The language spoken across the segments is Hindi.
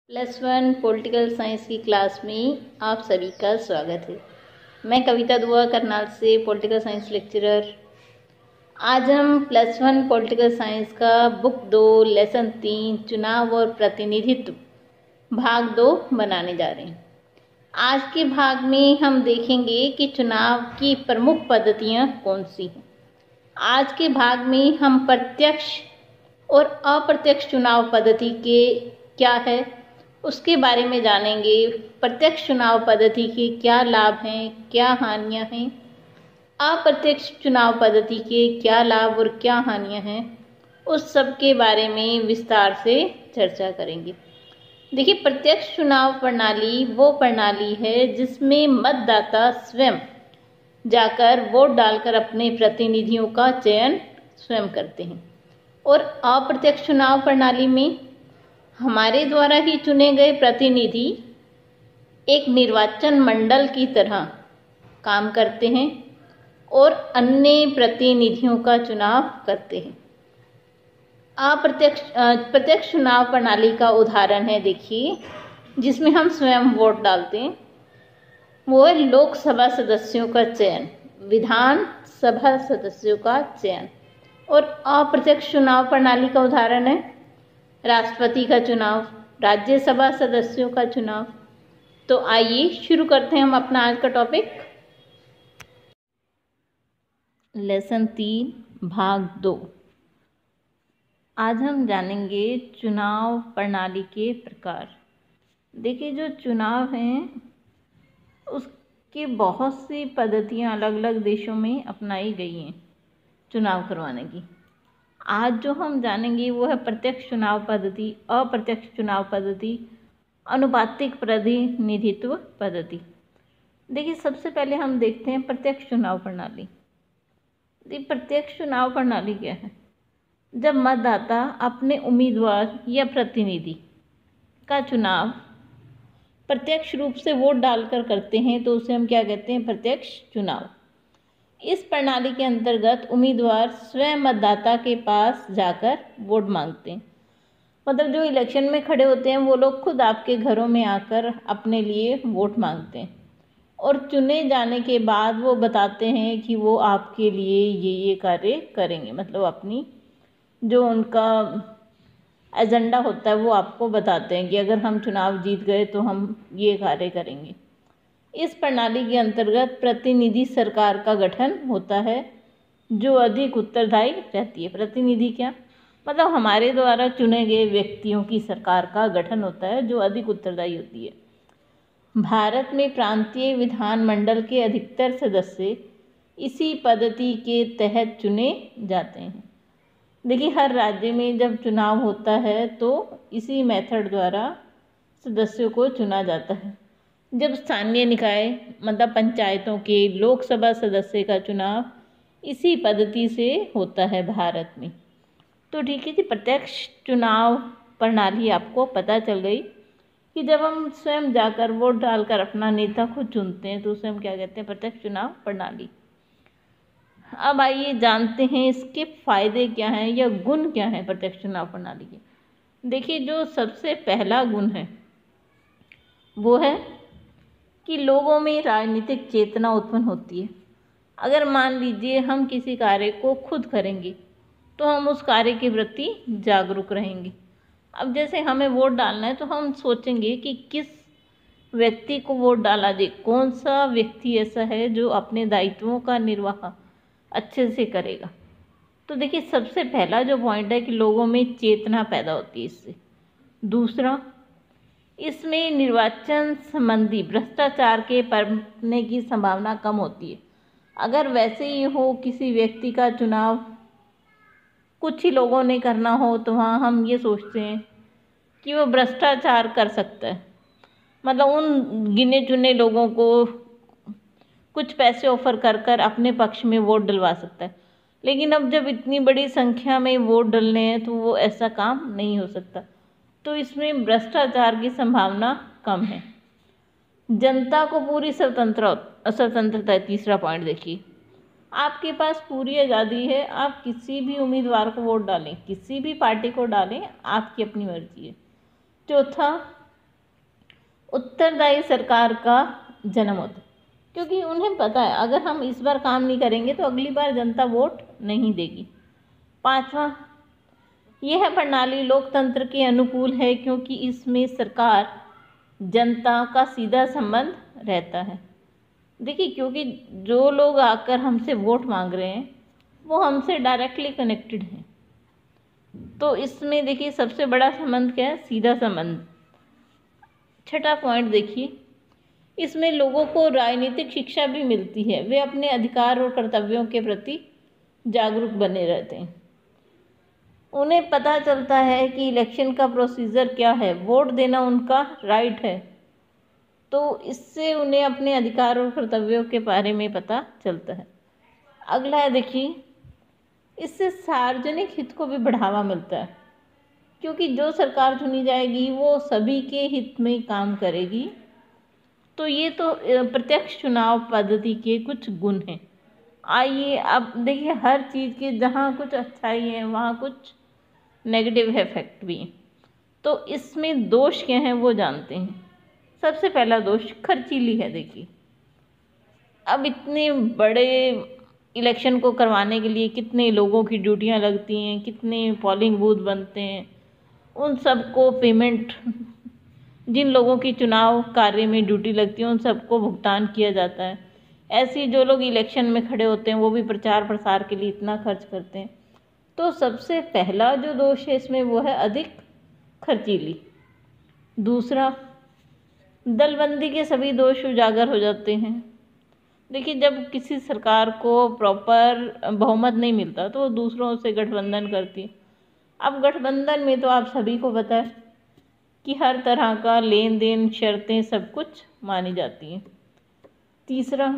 +1 पॉलिटिकल साइंस की क्लास में आप सभी का स्वागत है। मैं कविता दुआ करनाल से पॉलिटिकल साइंस लेक्चरर। आज हम +1 पॉलिटिकल साइंस का बुक 2 लेसन 3 चुनाव और प्रतिनिधित्व भाग 2 बनाने जा रहे हैं। आज के भाग में हम देखेंगे कि चुनाव की प्रमुख पद्धतियाँ कौन सी हैं। आज के भाग में हम प्रत्यक्ष और अप्रत्यक्ष चुनाव पद्धति के क्या है उसके बारे में जानेंगे। प्रत्यक्ष चुनाव पद्धति के क्या लाभ हैं, क्या हानियां हैं, अप्रत्यक्ष चुनाव पद्धति के क्या लाभ और क्या हानियां हैं, उस सब के बारे में विस्तार से चर्चा करेंगे। देखिए, प्रत्यक्ष चुनाव प्रणाली वो प्रणाली है जिसमें मतदाता स्वयं जाकर वोट डालकर अपने प्रतिनिधियों का चयन स्वयं करते हैं। और अप्रत्यक्ष चुनाव प्रणाली में हमारे द्वारा ही चुने गए प्रतिनिधि एक निर्वाचन मंडल की तरह काम करते हैं और अन्य प्रतिनिधियों का चुनाव करते हैं। प्रत्यक्ष चुनाव प्रणाली का उदाहरण है, देखिए, जिसमें हम स्वयं वोट डालते हैं, वो है लोकसभा सदस्यों का चयन, विधानसभा सदस्यों का चयन। और अप्रत्यक्ष चुनाव प्रणाली का उदाहरण है राष्ट्रपति का चुनाव, राज्यसभा सदस्यों का चुनाव। तो आइए शुरू करते हैं हम अपना आज का टॉपिक। लेसन 3 भाग 2। आज हम जानेंगे चुनाव प्रणाली के प्रकार। देखिए, जो चुनाव हैं उसकी बहुत सी पद्धतियाँ अलग अलग देशों में अपनाई गई हैं चुनाव करवाने की। आज जो हम जानेंगे वो है प्रत्यक्ष चुनाव पद्धति, अप्रत्यक्ष चुनाव पद्धति, अनुपातिक प्रतिनिधित्व पद्धति। देखिए, सबसे पहले हम देखते हैं प्रत्यक्ष चुनाव प्रणाली। प्रत्यक्ष चुनाव प्रणाली क्या है? जब मतदाता अपने उम्मीदवार या प्रतिनिधि का चुनाव प्रत्यक्ष रूप से वोट डालकर करते हैं तो उसे हम क्या कहते हैं? प्रत्यक्ष चुनाव। इस प्रणाली के अंतर्गत उम्मीदवार स्वयं मतदाता के पास जाकर वोट मांगते हैं। मतलब जो इलेक्शन में खड़े होते हैं वो लोग खुद आपके घरों में आकर अपने लिए वोट मांगते हैं और चुने जाने के बाद वो बताते हैं कि वो आपके लिए ये कार्य करेंगे। मतलब अपनी जो उनका एजेंडा होता है वो आपको बताते हैं कि अगर हम चुनाव जीत गए तो हम ये कार्य करेंगे। इस प्रणाली के अंतर्गत प्रतिनिधि सरकार का गठन होता है जो अधिक उत्तरदायी रहती है। प्रतिनिधि क्या? मतलब हमारे द्वारा चुने गए व्यक्तियों की सरकार का गठन होता है जो अधिक उत्तरदायी होती है। भारत में प्रांतीय विधानमंडल के अधिकतर सदस्य इसी पद्धति के तहत चुने जाते हैं। देखिए, हर राज्य में जब चुनाव होता है तो इसी मेथड द्वारा सदस्यों को चुना जाता है। जब स्थानीय निकाय मतलब पंचायतों के लोकसभा सदस्य का चुनाव इसी पद्धति से होता है भारत में। तो ठीक है जी, प्रत्यक्ष चुनाव प्रणाली आपको पता चल गई कि जब हम स्वयं जाकर वोट डालकर अपना नेता खुद चुनते हैं तो उसे हम क्या कहते हैं? प्रत्यक्ष चुनाव प्रणाली। अब आइए जानते हैं इसके फायदे क्या हैं या गुण क्या हैं प्रत्यक्ष चुनाव प्रणाली के। देखिए, जो सबसे पहला गुण है वो है कि लोगों में राजनीतिक चेतना उत्पन्न होती है। अगर मान लीजिए हम किसी कार्य को खुद करेंगे तो हम उस कार्य के प्रति जागरूक रहेंगे। अब जैसे हमें वोट डालना है तो हम सोचेंगे कि किस व्यक्ति को वोट डाला जाए, कौन सा व्यक्ति ऐसा है जो अपने दायित्वों का निर्वाह अच्छे से करेगा। तो देखिए, सबसे पहला जो पॉइंट है कि लोगों में चेतना पैदा होती है इससे। दूसरा, इसमें निर्वाचन संबंधी भ्रष्टाचार के पनपने की संभावना कम होती है। अगर वैसे ही हो किसी व्यक्ति का चुनाव कुछ ही लोगों ने करना हो तो वहाँ हम ये सोचते हैं कि वो भ्रष्टाचार कर सकता है। मतलब उन गिने चुने लोगों को कुछ पैसे ऑफर कर कर अपने पक्ष में वोट डलवा सकता है। लेकिन अब जब इतनी बड़ी संख्या में वोट डलने हैं तो वो ऐसा काम नहीं हो सकता। तो इसमें भ्रष्टाचार की संभावना कम है। जनता को पूरी स्वतंत्रता है। तीसरा पॉइंट देखिए, आपके पास पूरी आज़ादी है, आप किसी भी उम्मीदवार को वोट डालें, किसी भी पार्टी को डालें, आपकी अपनी मर्जी है। चौथा, उत्तरदायी सरकार का जन्म होता है, क्योंकि उन्हें पता है अगर हम इस बार काम नहीं करेंगे तो अगली बार जनता वोट नहीं देगी। पांचवा, यह प्रणाली लोकतंत्र के अनुकूल है क्योंकि इसमें सरकार जनता का सीधा संबंध रहता है। देखिए, क्योंकि जो लोग आकर हमसे वोट मांग रहे हैं वो हमसे डायरेक्टली कनेक्टेड हैं, तो इसमें देखिए सबसे बड़ा संबंध क्या है? सीधा संबंध। छठा पॉइंट देखिए, इसमें लोगों को राजनीतिक शिक्षा भी मिलती है, वे अपने अधिकार और कर्तव्यों के प्रति जागरूक बने रहते हैं। उन्हें पता चलता है कि इलेक्शन का प्रोसीजर क्या है, वोट देना उनका राइट है, तो इससे उन्हें अपने अधिकार और कर्तव्यों के बारे में पता चलता है। अगला है देखिए, इससे सार्वजनिक हित को भी बढ़ावा मिलता है, क्योंकि जो सरकार चुनी जाएगी वो सभी के हित में काम करेगी। तो ये तो प्रत्यक्ष चुनाव पद्धति के कुछ गुण हैं। आइए अब देखिए, हर चीज़ के जहाँ कुछ अच्छाई है वहाँ कुछ नेगेटिव इफेक्ट भी हैं। तो इसमें दोष क्या हैं वो जानते हैं। सबसे पहला दोष खर्चीली है। देखिए, अब इतने बड़े इलेक्शन को करवाने के लिए कितने लोगों की ड्यूटियां लगती हैं, कितने पोलिंग बूथ बनते हैं, उन सबको पेमेंट, जिन लोगों की चुनाव कार्य में ड्यूटी लगती है उन सबको भुगतान किया जाता है। ऐसे जो लोग इलेक्शन में खड़े होते हैं वो भी प्रचार प्रसार के लिए इतना खर्च करते हैं। तो सबसे पहला जो दोष है इसमें वो है अधिक खर्चीली। दूसरा, दलबंदी के सभी दोष उजागर हो जाते हैं। देखिए, जब किसी सरकार को प्रॉपर बहुमत नहीं मिलता तो वो दूसरों से गठबंधन करती है। अब गठबंधन में तो आप सभी को पता है कि हर तरह का लेन देन, शर्तें, सब कुछ मानी जाती हैं। तीसरा,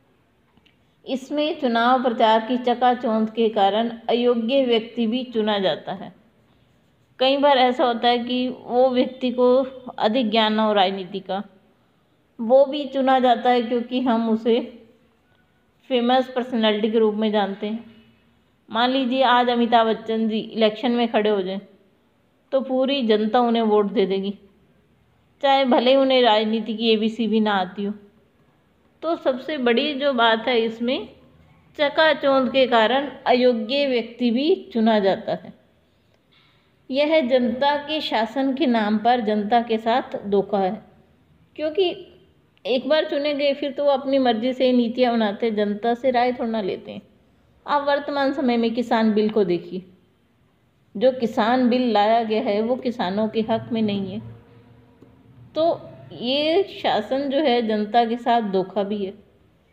इसमें चुनाव प्रचार की चकाचौंध के कारण अयोग्य व्यक्ति भी चुना जाता है। कई बार ऐसा होता है कि वो व्यक्ति को अधिक ज्ञान हो राजनीति का, वो भी चुना जाता है क्योंकि हम उसे फेमस पर्सनैलिटी के रूप में जानते हैं। मान लीजिए आज अमिताभ बच्चन जी इलेक्शन में खड़े हो जाएं तो पूरी जनता उन्हें वोट दे देगी, चाहे भले उन्हें राजनीति की ABC भी ना आती हो। तो सबसे बड़ी जो बात है इसमें, चकाचौंध के कारण अयोग्य व्यक्ति भी चुना जाता है। यह जनता के शासन के नाम पर जनता के साथ धोखा है, क्योंकि एक बार चुने गए फिर तो वो अपनी मर्जी से नीतियाँ बनाते हैं, जनता से राय थोड़ा ना लेते हैं। आप वर्तमान समय में किसान बिल को देखिए, जो किसान बिल लाया गया है वो किसानों के हक में नहीं है। तो ये शासन जो है जनता के साथ धोखा भी है।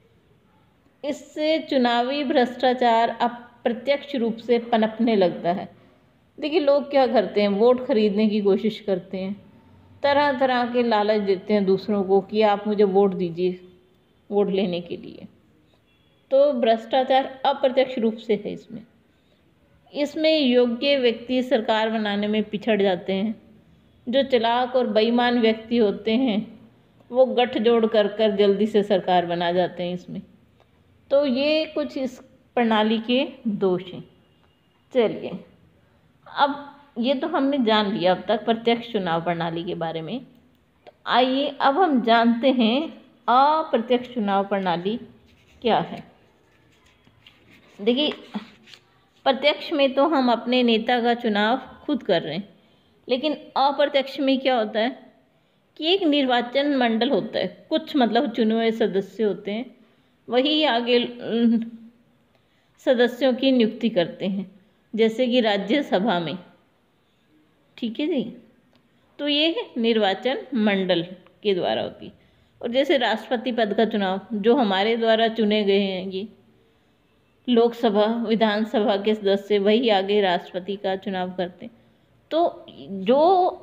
इससे चुनावी भ्रष्टाचार अप्रत्यक्ष रूप से पनपने लगता है। देखिए, लोग क्या करते हैं, वोट खरीदने की कोशिश करते हैं, तरह तरह के लालच देते हैं दूसरों को कि आप मुझे वोट दीजिए वोट लेने के लिए। तो भ्रष्टाचार अप्रत्यक्ष रूप से है इसमें योग्य व्यक्ति सरकार बनाने में पिछड़ जाते हैं। जो चालाक और बेईमान व्यक्ति होते हैं वो गठजोड़ कर जल्दी से सरकार बना जाते हैं इसमें। तो ये कुछ इस प्रणाली के दोष हैं। चलिए, अब ये तो हमने जान लिया अब तक प्रत्यक्ष चुनाव प्रणाली के बारे में। तो आइए अब हम जानते हैं अप्रत्यक्ष चुनाव प्रणाली क्या है। देखिए, प्रत्यक्ष में तो हम अपने नेता का चुनाव खुद कर रहे हैं, लेकिन अप्रत्यक्ष में क्या होता है कि एक निर्वाचन मंडल होता है, कुछ मतलब चुने हुए सदस्य होते हैं, वही आगे सदस्यों की नियुक्ति करते हैं, जैसे कि राज्यसभा में। ठीक है जी, तो ये निर्वाचन मंडल के द्वारा होती है। और जैसे राष्ट्रपति पद का चुनाव जो हमारे द्वारा चुने गए हैं, ये लोकसभा विधानसभा के सदस्य वही आगे राष्ट्रपति का चुनाव करते हैं। तो जो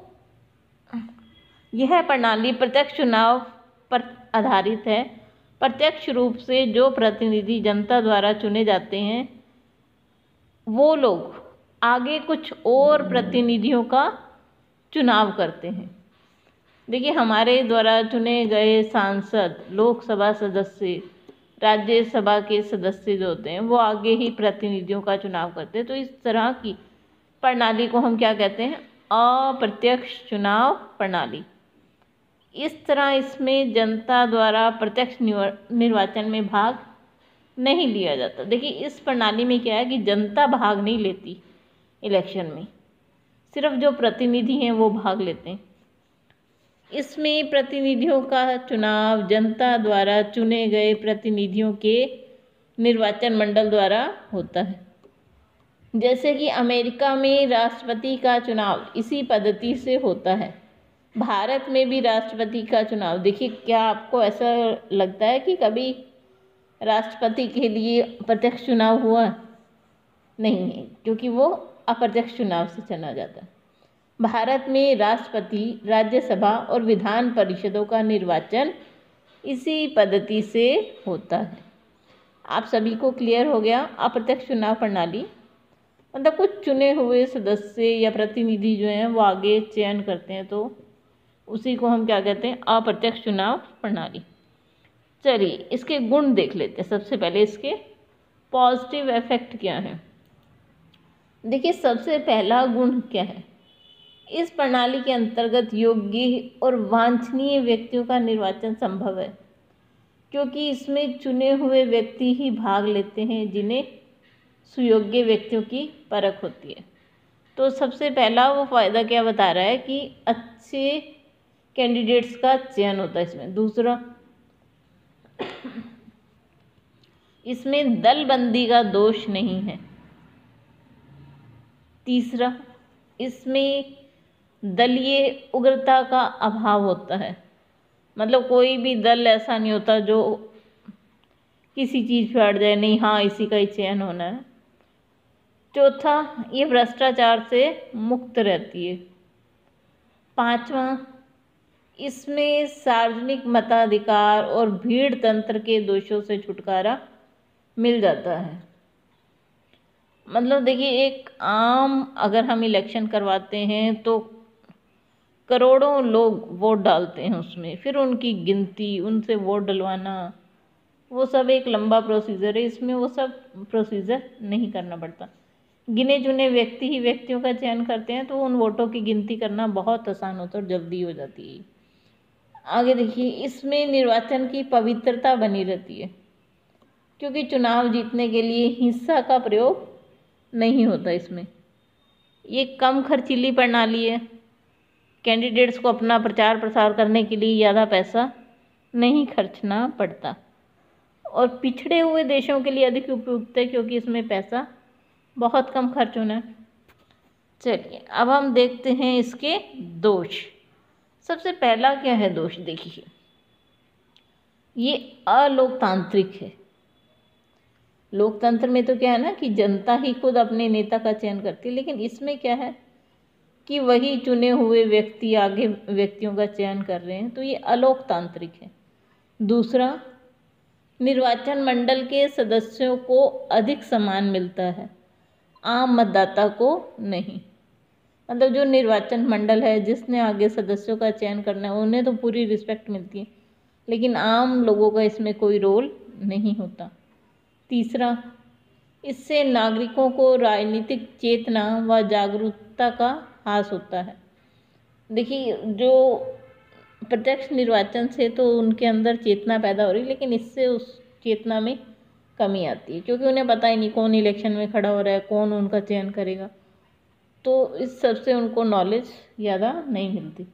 यह प्रणाली प्रत्यक्ष चुनाव पर आधारित है, प्रत्यक्ष रूप से जो प्रतिनिधि जनता द्वारा चुने जाते हैं वो लोग आगे कुछ और प्रतिनिधियों का चुनाव करते हैं। देखिए, हमारे द्वारा चुने गए सांसद, लोकसभा सदस्य, राज्यसभा के सदस्य जो होते हैं वो आगे ही प्रतिनिधियों का चुनाव करते हैं। तो इस तरह की प्रणाली को हम क्या कहते हैं? अप्रत्यक्ष चुनाव प्रणाली। इस तरह इसमें जनता द्वारा प्रत्यक्ष निर्वाचन में भाग नहीं लिया जाता। देखिए इस प्रणाली में क्या है कि जनता भाग नहीं लेती इलेक्शन में, सिर्फ जो प्रतिनिधि हैं वो भाग लेते हैं। इसमें प्रतिनिधियों का चुनाव जनता द्वारा चुने गए प्रतिनिधियों के निर्वाचन मंडल द्वारा होता है। जैसे कि अमेरिका में राष्ट्रपति का चुनाव इसी पद्धति से होता है। भारत में भी राष्ट्रपति का चुनाव, देखिए क्या आपको ऐसा लगता है कि कभी राष्ट्रपति के लिए प्रत्यक्ष चुनाव हुआ? नहीं है, क्योंकि वो अप्रत्यक्ष चुनाव से चुना जाता है। भारत में राष्ट्रपति, राज्यसभा और विधान परिषदों का निर्वाचन इसी पद्धति से होता है। आप सभी को क्लियर हो गया? अप्रत्यक्ष चुनाव प्रणाली मतलब कुछ चुने हुए सदस्य या प्रतिनिधि जो हैं वो आगे चयन करते हैं, तो उसी को हम क्या कहते हैं? अप्रत्यक्ष चुनाव प्रणाली। चलिए इसके गुण देख लेते हैं। सबसे पहले इसके पॉजिटिव इफेक्ट क्या है। देखिए सबसे पहला गुण क्या है, इस प्रणाली के अंतर्गत योग्य और वांछनीय व्यक्तियों का निर्वाचन संभव है, क्योंकि इसमें चुने हुए व्यक्ति ही भाग लेते हैं जिन्हें सुयोग्य व्यक्तियों की परख होती है। तो सबसे पहला वो फ़ायदा क्या बता रहा है कि अच्छे कैंडिडेट्स का चयन होता है इसमें। दूसरा, इसमें दलबंदी का दोष नहीं है। तीसरा, इसमें दलीय उग्रता का अभाव होता है, मतलब कोई भी दल ऐसा नहीं होता जो किसी चीज़ पे अड़ जाए, नहीं हाँ इसी का ही चयन होना है। चौथा, ये भ्रष्टाचार से मुक्त रहती है। पांचवा, इसमें सार्वजनिक मताधिकार और भीड़ तंत्र के दोषों से छुटकारा मिल जाता है। मतलब देखिए एक आम अगर हम इलेक्शन करवाते हैं तो करोड़ों लोग वोट डालते हैं उसमें, फिर उनकी गिनती, उनसे वोट डलवाना, वो सब एक लंबा प्रोसीजर है। इसमें वो सब प्रोसीजर नहीं करना पड़ता। गिने चुने व्यक्ति ही व्यक्तियों का चयन करते हैं, तो उन वोटों की गिनती करना बहुत आसान होता है और जल्दी हो जाती है। आगे देखिए, इसमें निर्वाचन की पवित्रता बनी रहती है, क्योंकि चुनाव जीतने के लिए हिंसा का प्रयोग नहीं होता इसमें। ये कम खर्चीली प्रणाली है। कैंडिडेट्स को अपना प्रचार प्रसार करने के लिए ज़्यादा पैसा नहीं खर्चना पड़ता, और पिछड़े हुए देशों के लिए अधिक उपयुक्त है, क्योंकि इसमें पैसा बहुत कम खर्च होना है। चलिए अब हम देखते हैं इसके दोष। सबसे पहला क्या है दोष, देखिए ये अलोकतांत्रिक है। लोकतंत्र में तो क्या है ना कि जनता ही खुद अपने नेता का चयन करती है, लेकिन इसमें क्या है कि वही चुने हुए व्यक्ति आगे व्यक्तियों का चयन कर रहे हैं, तो ये अलोकतांत्रिक है। दूसरा, निर्वाचन मंडल के सदस्यों को अधिक सम्मान मिलता है, आम मतदाता को नहीं। मतलब जो निर्वाचन मंडल है, जिसने आगे सदस्यों का चयन करना है, उन्हें तो पूरी रिस्पेक्ट मिलती है, लेकिन आम लोगों का इसमें कोई रोल नहीं होता। तीसरा, इससे नागरिकों को राजनीतिक चेतना व जागरूकता का ह्रास होता है। देखिए जो प्रत्यक्ष निर्वाचन से तो उनके अंदर चेतना पैदा हो रही, लेकिन इससे उस चेतना में कमी आती है, क्योंकि उन्हें पता ही नहीं कौन इलेक्शन में खड़ा हो रहा है, कौन उनका चयन करेगा, तो इस सब से उनको नॉलेज ज़्यादा नहीं मिलती।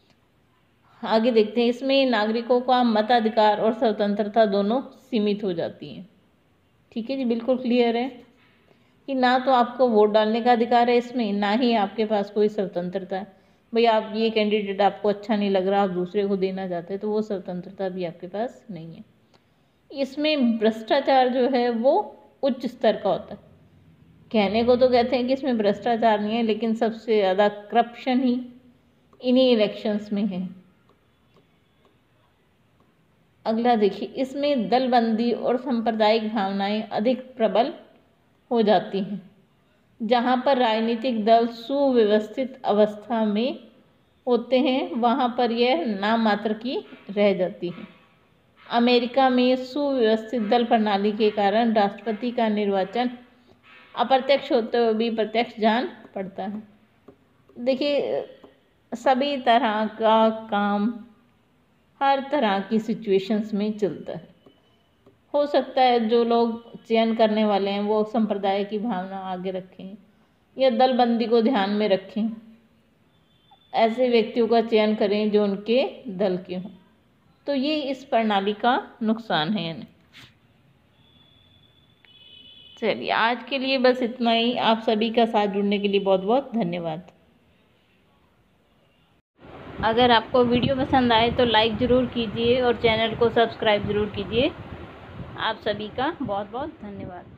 आगे देखते हैं, इसमें नागरिकों का मताधिकार और स्वतंत्रता दोनों सीमित हो जाती हैं। ठीक है जी, बिल्कुल क्लियर है कि ना तो आपको वोट डालने का अधिकार है इसमें, ना ही आपके पास कोई स्वतंत्रता है। भाई आप ये कैंडिडेट आपको अच्छा नहीं लग रहा, आप दूसरे को देना चाहते हैं, तो वो स्वतंत्रता भी आपके पास नहीं है। इसमें भ्रष्टाचार जो है वो उच्च स्तर का होता है। कहने को तो कहते हैं कि इसमें भ्रष्टाचार नहीं है, लेकिन सबसे ज़्यादा करप्शन ही इन्हीं इलेक्शंस में है। अगला देखिए, इसमें दलबंदी और सांप्रदायिक भावनाएं अधिक प्रबल हो जाती हैं। जहाँ पर राजनीतिक दल सुव्यवस्थित अवस्था में होते हैं, वहाँ पर यह नाम मात्र की रह जाती है। अमेरिका में सुव्यवस्थित दल प्रणाली के कारण राष्ट्रपति का निर्वाचन अप्रत्यक्ष होते हुए भी प्रत्यक्ष जान पड़ता है। देखिए सभी तरह का काम हर तरह की सिचुएशंस में चलता है। हो सकता है जो लोग चयन करने वाले हैं वो संप्रदाय की भावना आगे रखें या दलबंदी को ध्यान में रखें, ऐसे व्यक्तियों का चयन करें जो उनके दल के हों। तो ये इस प्रणाली का नुकसान है। यानी चलिए आज के लिए बस इतना ही। आप सभी का साथ जुड़ने के लिए बहुत बहुत धन्यवाद। अगर आपको वीडियो पसंद आए तो लाइक ज़रूर कीजिए और चैनल को सब्सक्राइब ज़रूर कीजिए। आप सभी का बहुत बहुत धन्यवाद।